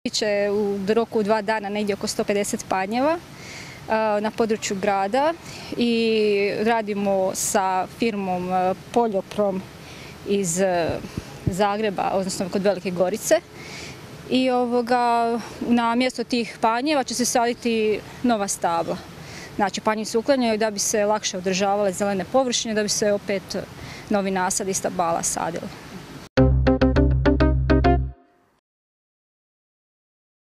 Će u roku 2 dana negdje oko 150 panjeva na području grada i radimo sa firmom Poljoprom iz Zagreba, odnosno kod Velike Gorice. I na mjesto tih panjeva će se saditi nova stabla. Znači, panji se uklanjaju da bi se lakše održavale zelene površine, da bi se opet novi nasadi stabala sadili.